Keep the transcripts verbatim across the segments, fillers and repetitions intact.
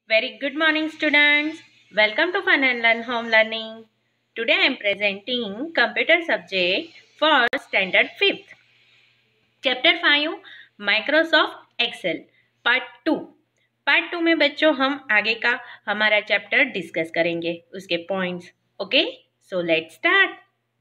Very good morning, students. Welcome to Fun and Learn Home Learning. Today I am presenting computer subject for standard fifth. Chapter five Microsoft Excel Part two. Part two में बच्चों हम आगे का हमारा chapter discuss करेंगे उसके points. Okay, so let's start.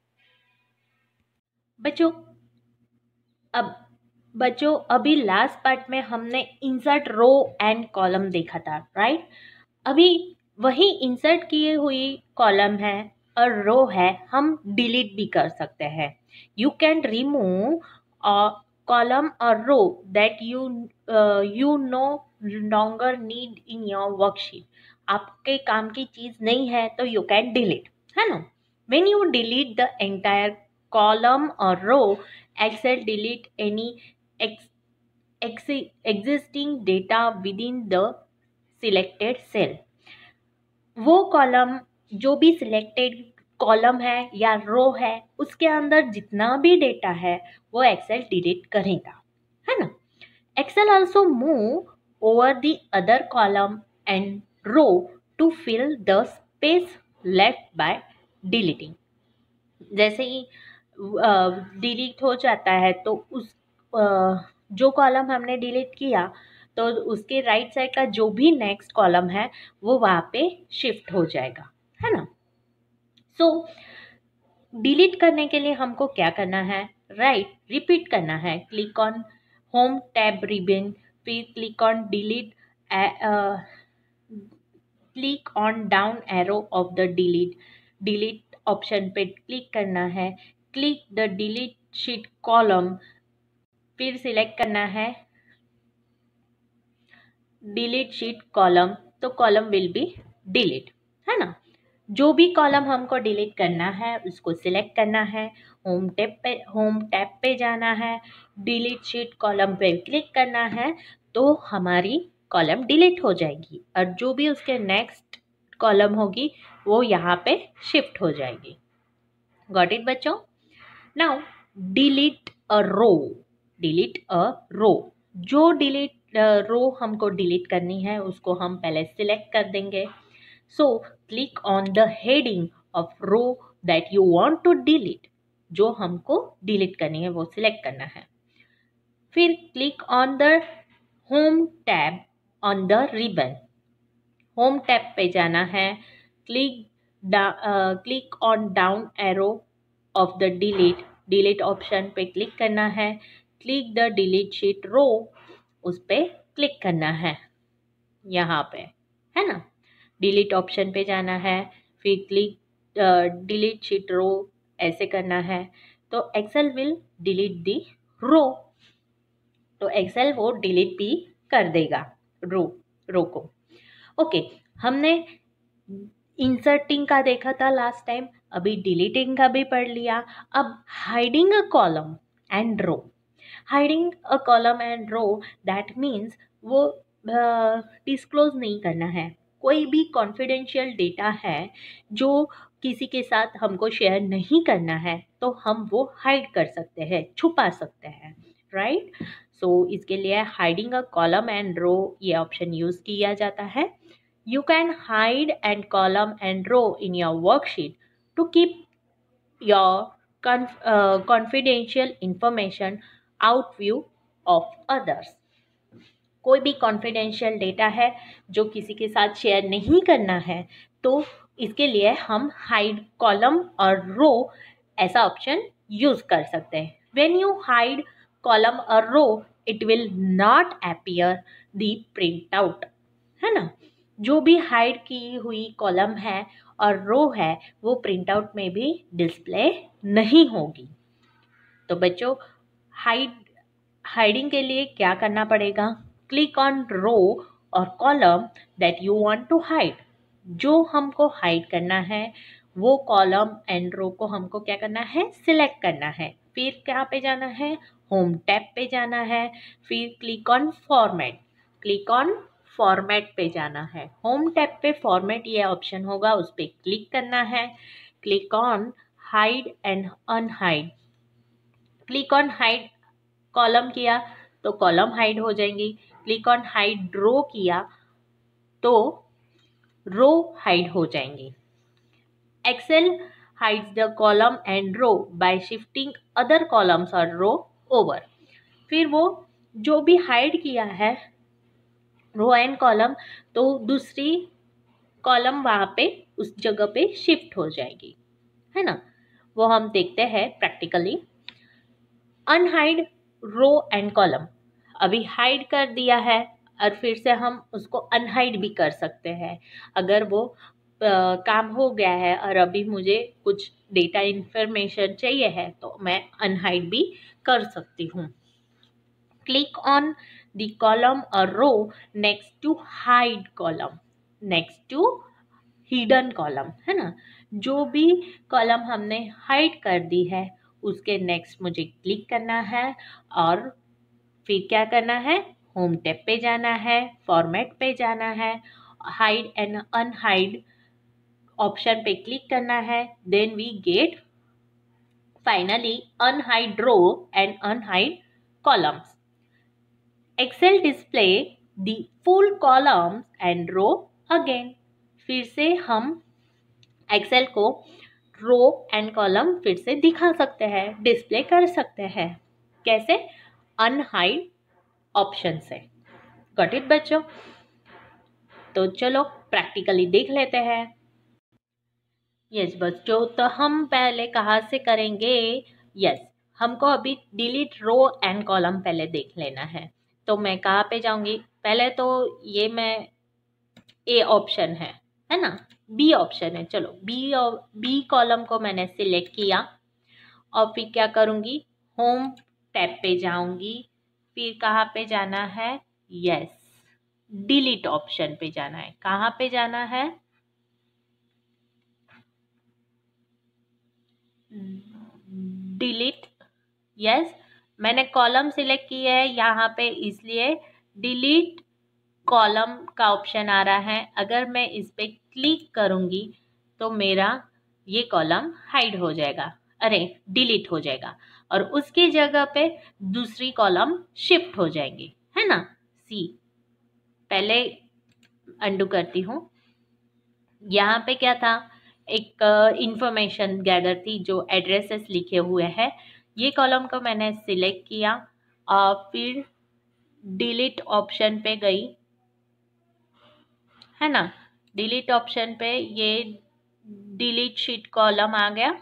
बच्चों अब बच्चों अभी लास्ट पार्ट में हमने इंसर्ट रो एंड कॉलम देखा था, राइट. अभी वही इंसर्ट किए हुई कॉलम है और रो है, हम डिलीट भी कर सकते हैं. You can remove a column or row that you you no longer need in your worksheet. आपके काम की चीज नहीं है तो यू कैन डिलीट, है ना. When you delete the entire column or row, Excel delete any ex, ex, existing data within the selected cell. वो कॉलम जो भी सिलेक्टेड कॉलम है या रो है उसके अंदर जितना भी डेटा है वो एक्सेल डिलीट करेगा, है ना. Excel also move over the other column and row to fill the space left by deleting. जैसे ही डिलीट हो जाता है तो उस uh, जो कॉलम हमने डिलीट किया तो उसके राइट साइड का जो भी नेक्स्ट कॉलम है वो वहाँ पे शिफ्ट हो जाएगा, है ना. सो डिलीट करने के लिए हमको क्या करना है, राइट, रिपीट करना है. Click on home tab ribbon, फिर click on delete, click on down arrow of the delete. Delete option पे क्लिक करना है. Click the delete sheet column, फिर सिलेक्ट करना है डिलीट शीट कॉलम, तो कॉलम विल बी डिलीट, है ना. जो भी कॉलम हमको डिलीट करना है उसको सिलेक्ट करना है. होम टैब पे होम टैब पे जाना है, डिलीट शीट कॉलम पे क्लिक करना है तो हमारी कॉलम डिलीट हो जाएगी और जो भी उसके नेक्स्ट कॉलम होगी वो यहाँ पे शिफ्ट हो जाएगी. गॉट इट बच्चों. Now delete a row. Delete a row, जो डिलीट रो हमको डिलीट करनी है उसको हम पहले सिलेक्ट कर देंगे. So click on the heading of row that you want to delete. जो हमको डिलीट करनी है वो सिलेक्ट करना है. फिर click on the home tab on the ribbon. Home tab पे जाना है. Click click on down arrow of the delete. Delete option पे क्लिक करना है. Click the delete sheet row, उस पे क्लिक करना है यहाँ पे, है ना. डिलीट ऑप्शन पे जाना है, फिर क्लिक डिलीट शीट रो ऐसे करना है तो Excel will delete the row. तो एक्सेल वो डिलीट भी कर देगा रो रो को. ओके okay, हमने इंसर्टिंग का देखा था लास्ट टाइम, अभी डिलीटिंग का भी पढ़ लिया. अब hiding a column and row. Hiding a column and row that means वो डिस्क्लोज uh, नहीं करना है. कोई भी कॉन्फिडेंशियल डेटा है जो किसी के साथ हमको शेयर नहीं करना है तो हम वो हाइड कर सकते हैं, छुपा सकते हैं, राइट. सो इसके लिए hiding a column and row ये ऑप्शन यूज किया जाता है. You can hide and column and row in your worksheet to keep your conf, uh, confidential information out view of others. कोई भी कॉन्फिडेंशियल डेटा है जो किसी के साथ शेयर नहीं करना है तो इसके लिए हम हाइड कॉलम और रो ऐसा ऑप्शन यूज कर सकते हैं. When you hide column or row it will not appear the print out, है ना. जो भी हाइड की हुई कॉलम है और रो है वो प्रिंट आउट में भी डिस्प्ले नहीं होगी. तो बच्चों हाइड हाइडिंग के लिए क्या करना पड़ेगा, click on row or column that you want to hide. जो हमको हाइड करना है वो कॉलम एंड रो को हमको क्या करना है, सिलेक्ट करना है. फिर क्या पे जाना है, होम टैब पे जाना है. फिर click on format. Click on format पे जाना है. होम टैब पे फॉर्मेट ये ऑप्शन होगा, उस पर क्लिक करना है. Click on hide and unhide. Click on hide column किया तो कॉलम हाइड हो जाएंगी. क्लिक ऑन हाइड रो किया तो रो हाइड हो जाएंगी। Excel hides the column and row by shifting other columns or row over। फिर वो जो भी हाइड किया है रो एंड कॉलम, तो दूसरी कॉलम वहां पे उस जगह पे शिफ्ट हो जाएगी, है ना। वो हम देखते हैं practically. Unhide row and column, अभी हाइड कर दिया है और फिर से हम उसको अनहाइड भी कर सकते हैं। अगर वो आ, काम हो गया है और अभी मुझे कुछ डेटा इंफॉर्मेशन चाहिए है तो मैं अनहाइड भी कर सकती हूँ। Click on the column or row next to hide column, next to hidden column, है ना। जो भी कॉलम हमने हाइड कर दी है उसके नेक्स्ट मुझे क्लिक करना है और फिर क्या करना है, होम टैब पे जाना है, फॉर्मेट पे जाना है, हाइड एंड अनहाइड ऑप्शन पे क्लिक करना है। Then we get finally unhide row and unhide columns. Excel display the full columns and row again. फिर से हम एक्सेल को रो एंड कॉलम फिर से दिखा सकते हैं, डिस्प्ले कर सकते हैं। कैसे? अनहाइड ऑप्शन से। गॉट इट बच्चों? तो चलो प्रैक्टिकली देख लेते हैं। यस बच्चों, तो हम पहले कहाँ से करेंगे? यस, हमको अभी डिलीट रो एंड कॉलम पहले देख लेना है। तो मैं कहाँ पे जाऊंगी? पहले तो ये मैं ए ऑप्शन है है ना, बी ऑप्शन है। चलो बी और बी कॉलम को मैंने सिलेक्ट किया और फिर क्या करूंगी, होम टैब पे जाऊंगी। फिर कहाँ पे जाना है? यस, डिलीट ऑप्शन पे जाना है। कहाँ पे जाना है? डिलीट। यस, मैंने कॉलम सिलेक्ट किया है यहाँ पे, इसलिए डिलीट कॉलम का ऑप्शन आ रहा है। अगर मैं इस पे क्लिक करूंगी तो मेरा ये कॉलम हाइड हो जाएगा, अरे डिलीट हो जाएगा, और उसकी जगह पे दूसरी कॉलम शिफ्ट हो जाएंगी, है ना। सी, पहले अंडू करती हूँ। यहाँ पे क्या था, एक इंफॉर्मेशन uh, गैदर थी जो एड्रेसेस लिखे हुए हैं। ये कॉलम को मैंने सिलेक्ट किया और फिर डिलीट ऑप्शन पे गई, है ना। डिलीट ऑप्शन पे ये डिलीट शीट कॉलम आ गया।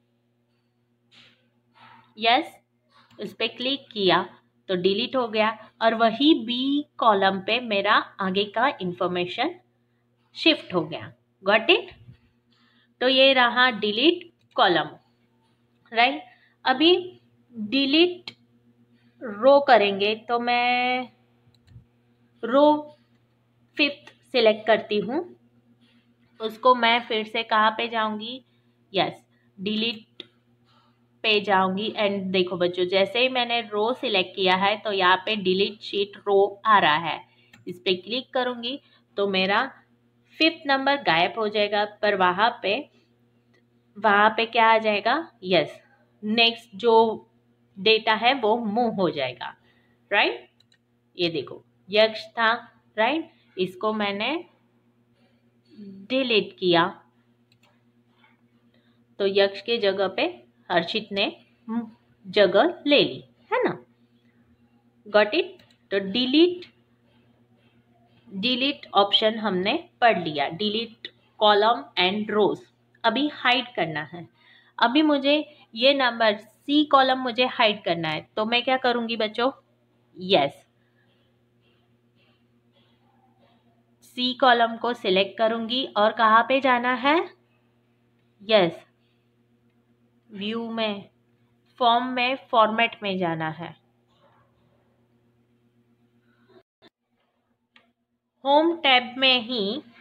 यस, उस पर क्लिक किया तो डिलीट हो गया और वही बी कॉलम पे मेरा आगे का इंफॉर्मेशन शिफ्ट हो गया। Got it? तो ये रहा डिलीट कॉलम, राइट। अभी डिलीट रो करेंगे तो मैं रो फिफ्थ सिलेक्ट करती हूँ। उसको मैं फिर से कहाँ पे जाऊंगी? यस, डिलीट पे जाऊंगी। एंड देखो बच्चों, जैसे ही मैंने रो सिलेक्ट किया है तो यहाँ पे डिलीट शीट रो आ रहा है। इस पे क्लिक करूंगी तो मेरा फिफ्थ नंबर गायब हो जाएगा, पर वहां पे वहां पे क्या आ जाएगा? यस, नेक्स्ट जो डेटा है वो मूव हो जाएगा, राइट। ये देखो यक्ष था, राइट, इसको मैंने डिलीट किया तो यक्ष के जगह पे हर्षित ने जगह ले ली, है ना। Got it? तो डिलीट डिलीट ऑप्शन हमने पढ़ लिया, डिलीट कॉलम एंड रोज। अभी हाइड करना है। अभी मुझे ये नंबर सी कॉलम मुझे हाइड करना है, तो मैं क्या करूंगी बच्चों? यस, सी कॉलम को सिलेक्ट करूंगी और कहाँ पे जाना है? यस, व्यू में, फॉर्म में, फॉर्मेट में जाना है। होम टैब में ही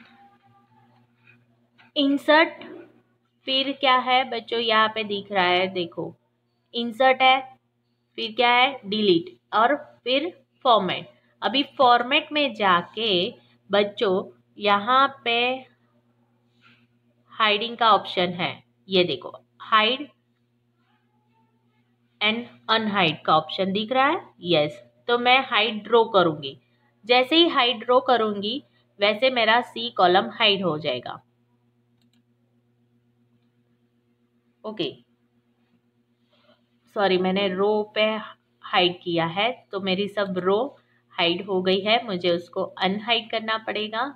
इंसर्ट, फिर क्या है बच्चों यहाँ पे दिख रहा है, देखो इंसर्ट है, फिर क्या है? डिलीट, और फिर फॉर्मेट। अभी फॉर्मेट में जाके बच्चों यहाँ पे हाइडिंग का ऑप्शन है, ये देखो हाइड एंड अनहाइड का ऑप्शन दिख रहा है। यस, तो मैं हाइड ड्रॉ करूंगी। जैसे ही हाइड ड्रॉ करूंगी वैसे मेरा सी कॉलम हाइड हो जाएगा। ओके, सॉरी मैंने रो पे हाइड किया है, तो मेरी सब रो हाइड हो गई है, मुझे उसको अनहाइड करना पड़ेगा।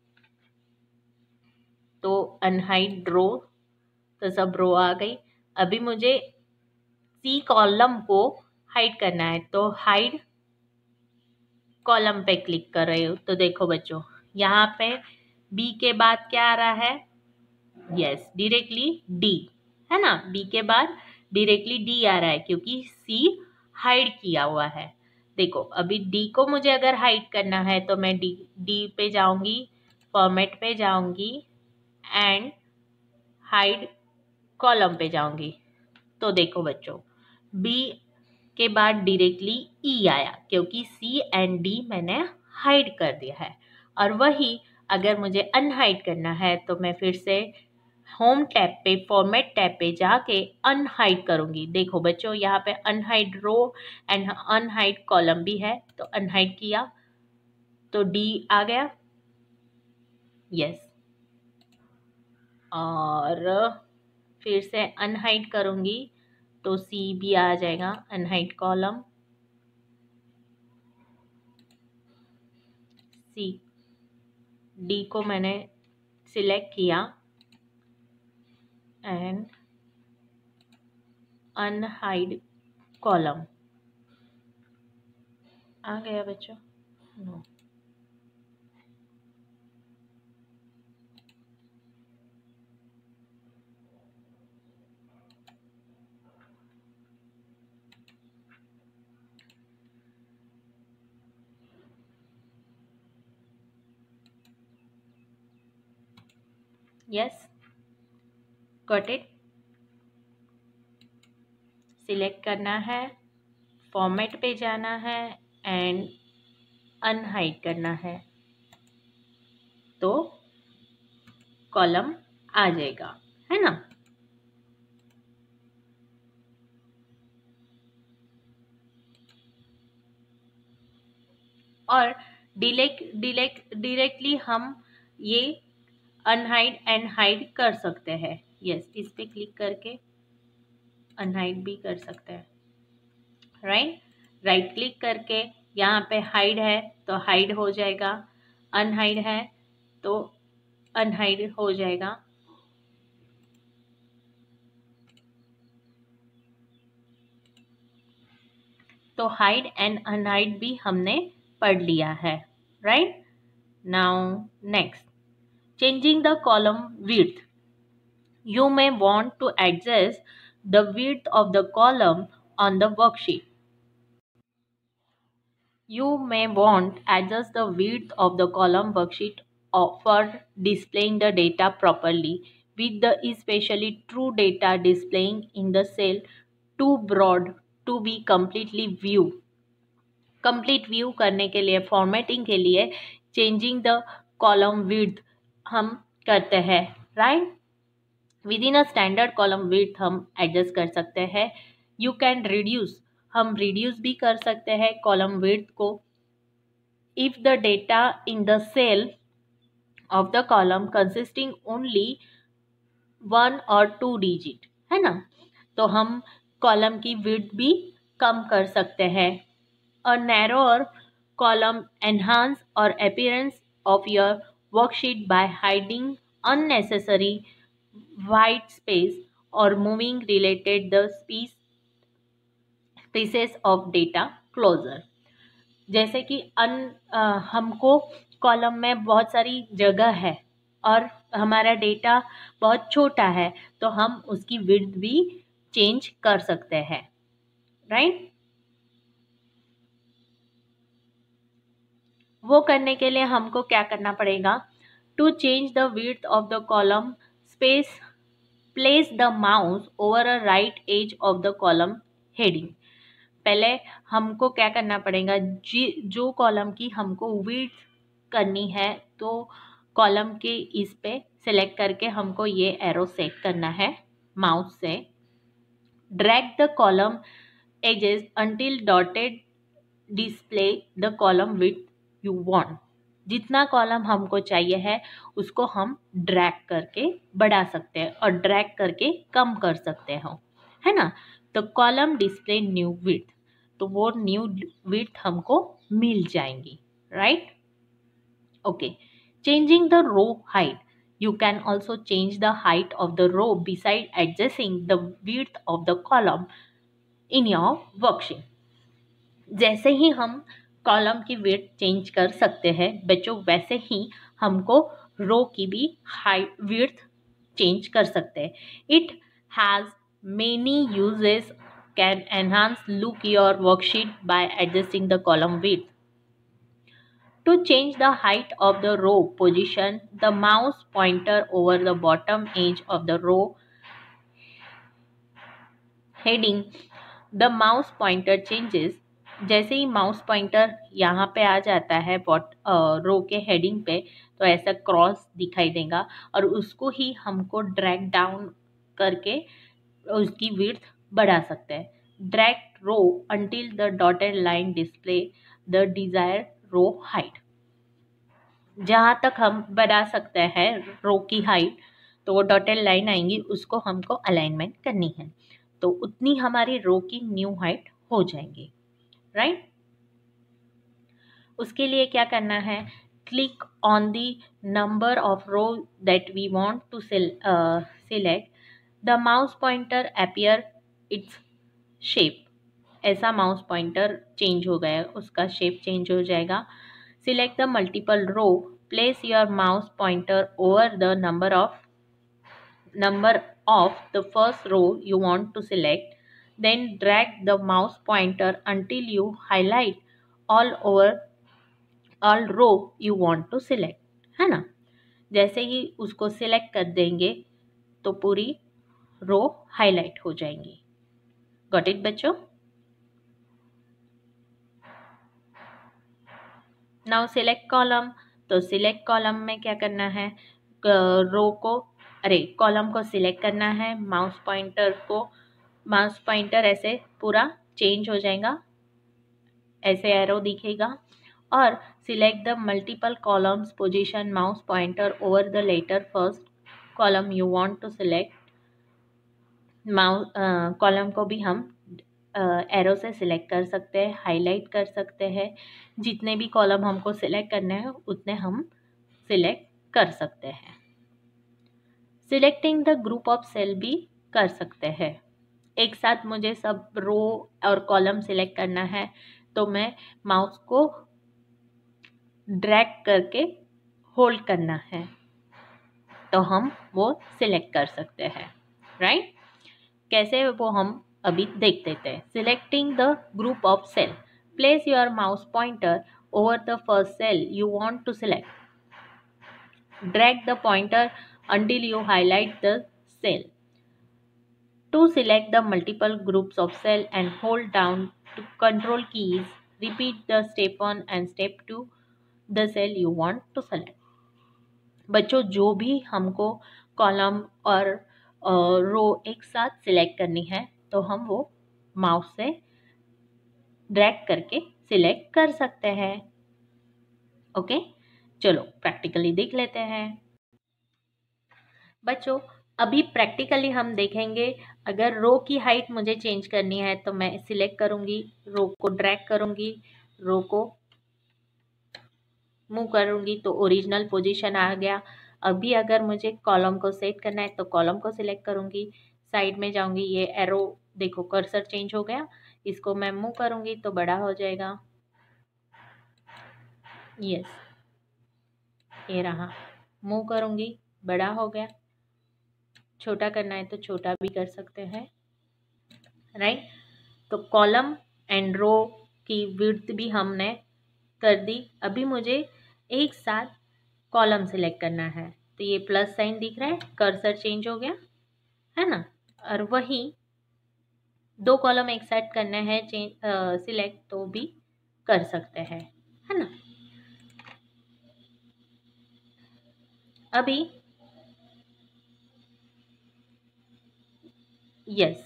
तो अनहाइड रो, तो सब रो आ गई। अभी मुझे सी कॉलम को हाइड करना है, तो हाइड कॉलम पे क्लिक कर रही हूँ। तो देखो बच्चों, यहाँ पे बी के बाद क्या आ रहा है? यस, डायरेक्टली डी, है ना। बी के बाद डायरेक्टली डी आ रहा है क्योंकि सी हाइड किया हुआ है। देखो अभी डी को मुझे अगर हाइड करना है तो मैं डी डी पे जाऊंगी, फॉर्मेट पे जाऊंगी एंड हाइड कॉलम पे जाऊंगी। तो देखो बच्चों, बी के बाद डायरेक्टली ई आया क्योंकि सी एंड डी मैंने हाइड कर दिया है। और वही अगर मुझे अनहाइड करना है तो मैं फिर से होम टैब पे, फॉर्मेट टैब पे जाके अनहाइड करूंगी। देखो बच्चों, यहाँ पे unhide row and unhide column भी है, तो अनहाइड किया तो डी आ गया। यस, और फिर से अनहाइड करूंगी तो सी भी आ जाएगा, अनहाइड कॉलम सी। डी को मैंने सिलेक्ट किया एंड अनहाइड कॉलम आ गया बच्चों। No, yes, got it. Select करना है, फॉर्मेट पे जाना है एंड अनहाइड करना है, तो कॉलम आ जाएगा, है ना। और डिलेक्ट डिलेक्ट डायरेक्टली हम ये अनहाइड एंड हाइड कर सकते हैं। यस, इस पे क्लिक करके अनहाइड भी कर सकते हैं। राइट, राइट क्लिक करके यहाँ पे हाइड है तो हाइड हो जाएगा, अनहाइड है तो अनहाइड हो जाएगा। तो हाइड एंड अनहाइड भी हमने पढ़ लिया है। Right, now next, changing the column width. You may want to adjust the width of the column on the worksheet. You may want to adjust the width of the column worksheet for displaying the data properly, with the especially true data displaying in the cell too broad to be completely view. Complete view करने के लिए, formatting के लिए changing the column width हम करते हैं। Right, with in a standard column width हम adjust कर सकते हैं। यू कैन रिड्यूस, हम रिड्यूस भी कर सकते हैं कॉलम विड्थ को if the data in the cell of the column consisting only one or two digit, है ना। तो हम कॉलम की विड्थ भी कम कर सकते हैं। A narrower column enhance or appearance of your worksheet by hiding unnecessary white space or moving related the piece, pieces of data closer. जैसे कि अन आ, हमको कॉलम में बहुत सारी जगह है और हमारा डेटा बहुत छोटा है, तो हम उसकी विड्थ भी चेंज कर सकते हैं। राइट, वो करने के लिए हमको क्या करना पड़ेगा? To change the width of the column space, place the mouse over a right edge of the column heading. पहले हमको क्या करना पड़ेगा? जी जो कॉलम की हमको विड्थ करनी है, तो कॉलम के इस पे सिलेक्ट करके हमको ये एरो सेट करना है माउस से। Drag the column edges until dotted display the column width you want. जितना कॉलम हमको चाहिए है उसको हम ड्रैग करके बढ़ा सकते हैं और ड्रैग करके कम कर सकते हो, है ना। तो कॉलम डिस्प्ले न्यू विड्थ, तो वो न्यू विड्थ हमको मिल जाएंगी, right. Okay, changing the row height. You can also change the height of the row beside adjusting the width of the column in your worksheet. जैसे ही हम column की width change कर सकते हैं बच्चों, वैसे ही हमको रो की भी हाइट विड्थ चेंज कर सकते हैं. It has many uses, can enhance look your worksheet by adjusting the column width. To change the height of the row, position the mouse pointer over the bottom edge of the row heading. The mouse pointer changes. जैसे ही mouse pointer यहाँ पे आ जाता है bot रो के heading पे, तो ऐसा cross दिखाई देगा और उसको ही हमको ड्रैग डाउन करके उसकी विड्थ बढ़ा सकते हैं. Drag row until the dotted line display the desired row height. जहाँ तक हम बढ़ा सकते हैं रो की हाइट, तो वो डॉटेड लाइन आएंगी, उसको हमको अलाइनमेंट करनी है, तो उतनी हमारी रो की न्यू हाइट हो जाएंगी, राइट. उसके लिए क्या करना है, click on the number of row that we want to select. The mouse pointer appear its shape. ऐसा माउस पॉइंटर चेंज हो गया, उसका शेप चेंज हो जाएगा. Select the multiple row. Place your mouse pointer over the number of number of the first row you want to select. Then drag the mouse pointer until you highlight all over all row you want to select, है ना. जैसे ही उसको select कर देंगे तो पूरी रो highlight हो जाएंगी. गॉट इट बच्चों. Now select column. तो सिलेक्ट कॉलम में क्या करना है, रो को अरे कॉलम को सिलेक्ट करना है. माउस पॉइंटर को माउस पॉइंटर ऐसे पूरा चेंज हो जाएगा, ऐसे एरो दिखेगा. और select the multiple columns. Position mouse pointer over the letter first column you want to select. Mouse column को भी हम एरो से सिलेक्ट कर सकते हैं, हाईलाइट कर सकते हैं. जितने भी कॉलम हमको सिलेक्ट करने हैं उतने हम सिलेक्ट कर सकते हैं. Selecting the group of cell भी कर सकते हैं. एक साथ मुझे सब रो और कॉलम सिलेक्ट करना है तो मैं माउस को ड्रैग करके होल्ड करना है तो हम वो सिलेक्ट कर सकते हैं, राइट. कैसे वो हम अभी देख लेते हैं. Selecting the group of cell. Place your mouse pointer over the first cell you want to select. Drag the pointer until you highlight the cell. To select the multiple groups of cell and hold down to control keys, repeat the step one and step two the cell you want to select. बच्चों जो भी हमको column or रो एक साथ select करनी है तो हम वो माउस से ड्रैग करके सिलेक्ट कर सकते हैं. ओके, चलो प्रैक्टिकली देख लेते हैं. बच्चों अभी प्रैक्टिकली हम देखेंगे. अगर रो की हाइट मुझे चेंज करनी है तो मैं सिलेक्ट करूंगी, रो को ड्रैग करूंगी, रो को मूव करूंगी तो ओरिजिनल पोजीशन आ गया. अभी अगर मुझे कॉलम को सेट करना है तो कॉलम को सिलेक्ट करूंगी, साइड में जाऊंगी, ये एरो देखो कर्सर चेंज हो गया. इसको मैं मूव करूंगी तो बड़ा हो जाएगा. यस, ये रहा. मूव करूंगी, बड़ा हो गया. छोटा करना है तो छोटा भी कर सकते हैं, राइट. तो कॉलम एंड रो की विड्थ भी हमने कर दी. अभी मुझे एक साथ कॉलम सिलेक्ट करना है तो ये प्लस साइन दिख रहा है, कर्सर चेंज हो गया, है ना. और वही दो कॉलम एक साथ करना है चेंज सिलेक्ट तो भी कर सकते हैं, है ना. अभी यस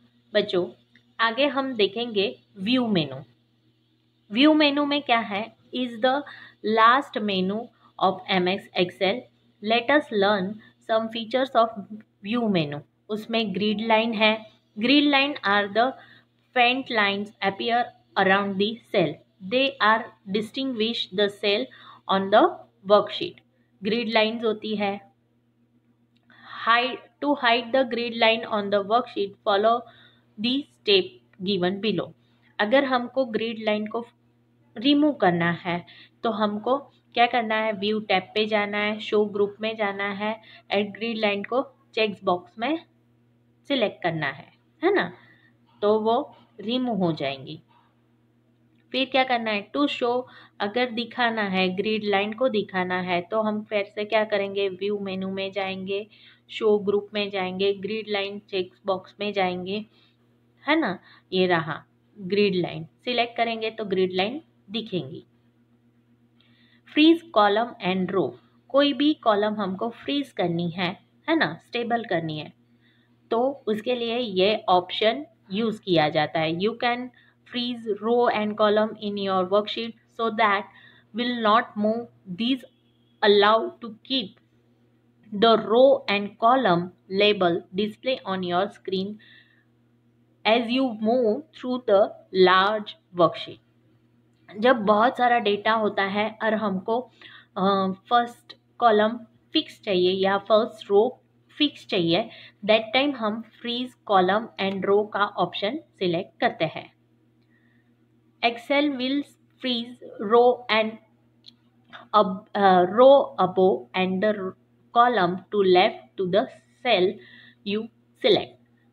बच्चों आगे हम देखेंगे व्यू मेनू. व्यू मेनू में क्या है, is the last menu of M S Excel. Let us learn some features of view menu. उसमें grid line है. Grid line are the faint lines appear around the cell. They are distinguish the cell on the worksheet. Grid lines होती है. Hide to hide the grid line on the worksheet, follow the step given below. अगर हमको grid line को remove करना है तो हमको क्या करना है, व्यू टैब पे जाना है, शो ग्रुप में जाना है, एड ग्रिड लाइन को चेक बॉक्स में सिलेक्ट करना है है ना, तो वो रिमूव हो जाएंगी. फिर क्या करना है, टू शो, अगर दिखाना है ग्रिड लाइन को दिखाना है तो हम फिर से क्या करेंगे, व्यू मेनू में जाएंगे, शो ग्रुप में जाएंगे, ग्रिड लाइन चेक बॉक्स में जाएंगे, है ना. ये रहा ग्रिड लाइन, सिलेक्ट करेंगे तो ग्रिड लाइन दिखेंगी. फ्रीज कॉलम एंड रो, कोई भी कॉलम हमको फ्रीज करनी है है ना, स्टेबल करनी है, तो उसके लिए ये ऑप्शन यूज किया जाता है. You can freeze row and column in your worksheet so that will not move. These allow to keep the row and column label display on your screen as you move through the large worksheet. जब बहुत सारा data होता है और हमको first column fix चाहिए या first row fix चाहिए, दैट टाइम हम फ्रीज कॉलम एंड रो का ऑप्शन सिलेक्ट करते हैं. Excel will freeze row and uh, uh, row above and the column to left to the cell you select.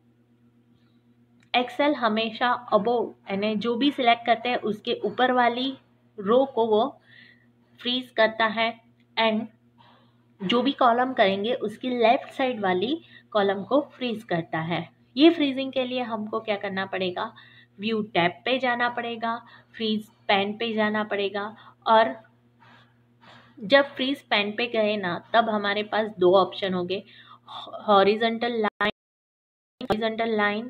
Excel हमेशा above यानी जो भी select करते हैं उसके ऊपर वाली रो को वो फ्रीज करता है, एंड जो भी कॉलम करेंगे उसकी लेफ्ट साइड वाली कॉलम को फ्रीज करता है. ये फ्रीजिंग के लिए हमको क्या करना पड़ेगा, व्यू टैब पे जाना पड़ेगा, फ्रीज पैन पे जाना पड़ेगा, और जब फ्रीज पैन पे गए ना तब हमारे पास दो ऑप्शन होंगे, हॉरिजॉन्टल लाइन, हॉरिजॉन्टल लाइन.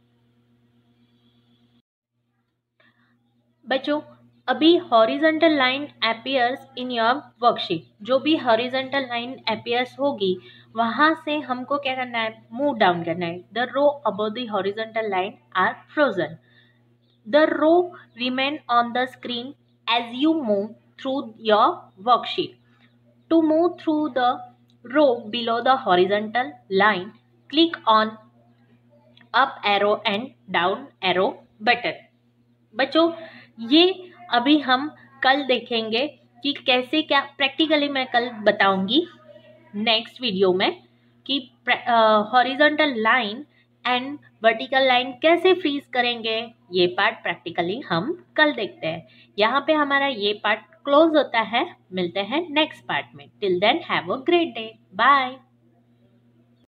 बच्चों अभी horizontal line appears in your worksheet, जो भी हॉरिजॉन्टल लाइन अपीयर्स होगी वहां से हमको क्या करना है, मूव डाउन करना है. The row above the horizontal line are frozen. The row remain on the screen as you move through your worksheet. To move through the row below the horizontal line, click on up arrow and down arrow button. बच्चों ये अभी हम कल देखेंगे कि कैसे, क्या practically मैं कल बताऊंगी नेक्स्ट वीडियो में कि horizontal line and vertical line कैसे फ्रीज करेंगे. ये पार्ट प्रैक्टिकली हम कल देखते हैं. यहाँ पे हमारा ये पार्ट क्लोज होता है. मिलते हैं नेक्स्ट पार्ट में. Till then have a great day. Bye.